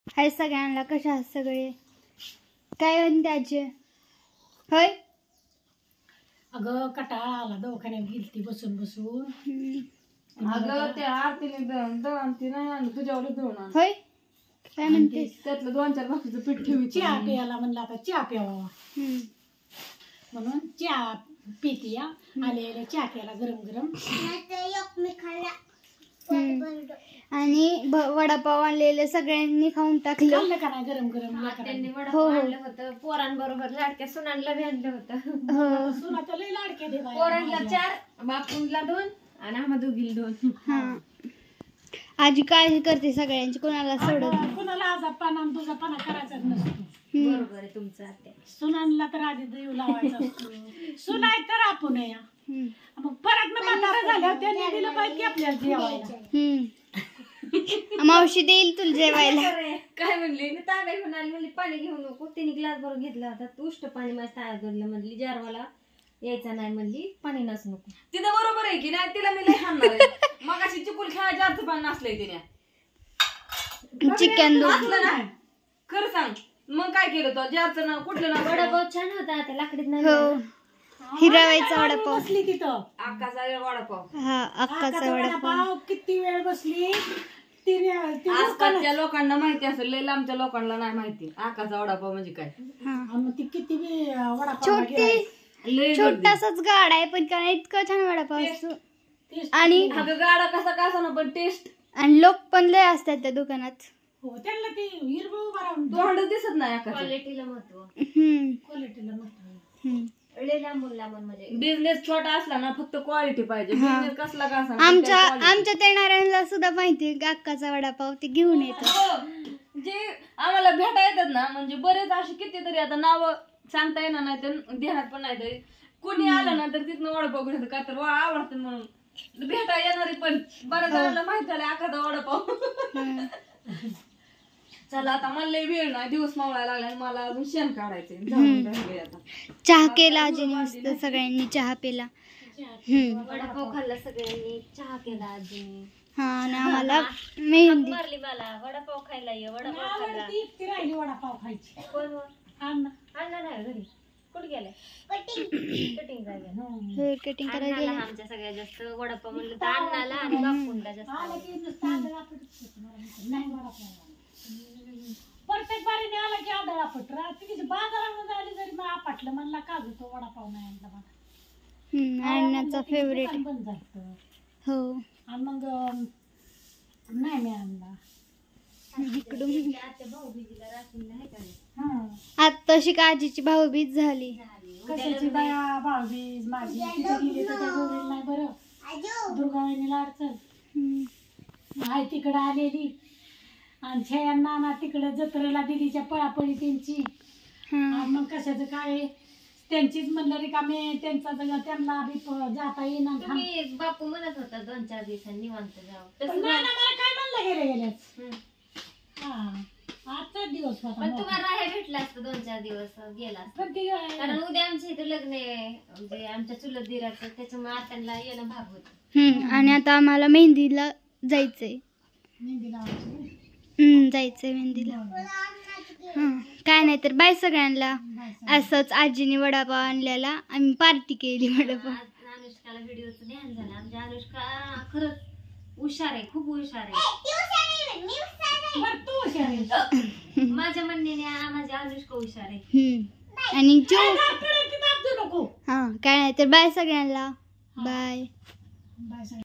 हाय सगळ्यांना, कशा आहात सगळे? काय म्हणते आजी? होय अगं कटाळा आला, दवाखान्यात गेलती बसून बसून. अगं ते आरतीने दळण ती नाही आणलं तुझ्यावर दळून. होय काय म्हणते? त्यातलं 2-4 भाकरीचं पीठ ठेवी. चहा प्यायला म्हणलं आता चहा प्यावा म्हणून चहा पिती या. आले चहा केला गरम गरम. आणि वडापाव आणलेले सगळ्यांनी खाऊन टाकलं. खाल्लं का नाही गरम गरम? त्यांनी हो, वडापाव हो. आणलं होतं, पोरांबरोबर लाडक्या सुनांना बी आणलं होतं. हो सुनाचं लय लाडके दे बाया. पोरांना 4, बापूंला 2 आणि आम्हा दोघीला 2. हा, आजी काळजी करते सगळ्यांची, कोणाला सोडत नाही. अगं, कुणाला आजारपणा आणि तुझापणा करायचाच नसतो. बरोबर आहे तुमचं आत्या. सुनांना तर आधी देऊ लावायचा असतो. सुनाय तर आपण या मग परत ना म्हातारा झाल्यावर त्यांनी दिलं पाहिजे की आपल्याला जेवायला. मावशी देईल तुला जेवायला. काय म्हणली मी ताब्यात घेऊन आली, म्हणली पाणी घेऊ नको. तिने ग्लास भरून घेतला होता, उष्ट पाणी माझ्या ताब्यात धरलं. म्हणली जारवाला यायचा नाही, म्हणली पाणी नसू नको. तिथं बरोबर आहे की नाही, तिला मी लय हाणणार मग अशी चिकुल खेळायच्या अर्थ पण नसलंय तिने. चिकन दूध असलं ना खरं सांग, मग काय केलं तो जारचं ना कुठलं ना वडापाव छान होता, त्या लाकडीत नाही हो, हिरावायचा वडापाव. बसली तिथं अक्काचा वडापाव. हा, अक्काचा वडापाव. वडापाव किती वेळ बसली. ती आसपासच्या लोकांना माहिती असेल, लय लांबच्या लोकांना नाही माहिती आकाचा वडापाव म्हणजे काय. हा, ती किती बी वडापाव छोटी छोटासाच गाडा आहे पण काय इतकं छान वडापाव असतो. आणि अगं गाडा कसा का ना पण टेस्ट. आणि लोक पण लय असतात त्या दुकानात. हो, त्यांना ती हिरवं उभा राहून तोंड दिसत नाही आकाचं. क्वालिटीला महत्व. क्वालिटीला महत्व. लय लांबून लांबून म्हणजे बिझनेस छोटा असला ना फक्त क्वालिटी पाहिजे. बिझनेस कसला का असा आमच्या येणाऱ्यांना सुद्धा माहिती अक्काचा वडापाव ते घेऊन येतात. जे आम्हाला भेटा येतात ना, म्हणजे बरेच असे कितीतरी आता नाव सांगता येणार नाही तर ध्यानात पण नाही तरी कोणी आलं ना तर तिथनं वडापाव घेऊन का तर आवडतं म्हणून भेटा येणारी पण बऱ्याच जणांना माहित झालं आकाचा वडापाव. चला आता मला लय वेळ नाही, दिवस मावळायला लागला, मला अजून शेण काढायचे. चहा केला आजीने मस्त, सगळ्यांनी चहा पिला. वडापाव खाल्ला सगळ्यांनी, चहा केला आजीने. हा, आणि आम्हाला मेहंदी. मारली मला वडापाव खायला ये, वडापाव खाल्ला. ती इतकी राहिली वडापाव खायची. कोण अण्णा अण्णा नाही घरी, कुठे गेलाय? कटिंग जायला. हेअर कटिंग करायला अण्णाला गेले. आमच्या सगळ्यात जास्त वडापाव म्हणलं तर अण्णाला आणि बापूंला जास्त आलं आवडतं. की नुसतं आदळ आपटच होतं. नाही वडापाव प्रत्येक बारीने आला की आदळ आपट. तिची बाजारामध्ये आली जरी मग आपटलं, म्हणला का तो वडापाव नाही आणला मला. अण्णाचा फेवरेट. दुकान बंद झालं हो, आणि मग नाही मी आणला. इकडून आत्या भाऊबीजीला राशीनला आहे का नाही? आत्ताशी आजीची भाऊबीज झाली. कशाची बाया भाऊबीज माझी तिथे गेली तर त्या गौरीला नाही बरं. दुर्गावाहिनीला अडचण आहे, तिकडं आलेली. आणि छया नाना तिकडे जत्रेला दिदीच्या पळापळी त्यांची. आणि मग कशाचं काय त्यांचीच म्हणलं रिकामे त्यांचा त्यांना बी जाता येईना. तुम्ही बापू म्हणत होता 2-4 दिवसांनी निवांत जाऊ. पण नाना मला काय म्हणलं गेल्याच. हा, आजचाच दिवस होता. पण तुम्हाला राहायला भेटला असतं 2-4 दिवस गेला असतं. पण ती कारण उद्या आमच्या इथे लग्न आहे, म्हणजे आमच्या चुलत दिराचं, त्याच्यामुळे आत्यांना येणं भाग होतं. आणि आता आम्हाला मेहंदीला जायचंय. मेहंदी लावायची. जायचंय मेहंदीला. काय नाही तर बाय सगळ्यांना. असंच आजीने वडापाव आणलेला, आम्ही पार्टी केली वडापाव. अनुष्काला व्हिडिओचं ध्यान झालं. आमच्या अनुष्का खरंच हुशार आहे, खूप हुशार आहे. माझ्या म्हणण्याने माझी अनुष्का हुशार आहे. आणि नको. हा, काय नाही तर बाय सगळ्यांना. बाय.